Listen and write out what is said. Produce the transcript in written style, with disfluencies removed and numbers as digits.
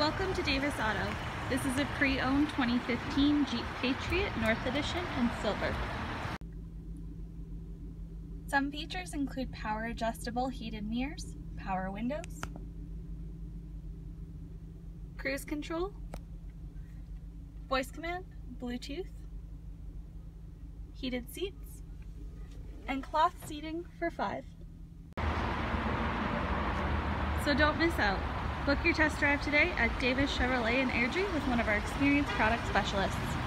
Welcome to Davis Auto. This is a pre-owned 2015 Jeep Patriot North Edition in silver. Some features include power adjustable heated mirrors, power windows, cruise control, voice command, Bluetooth, heated seats, and cloth seating for 5. So don't miss out. Book your test drive today at Davis Chevrolet in Airdrie with one of our experienced product specialists.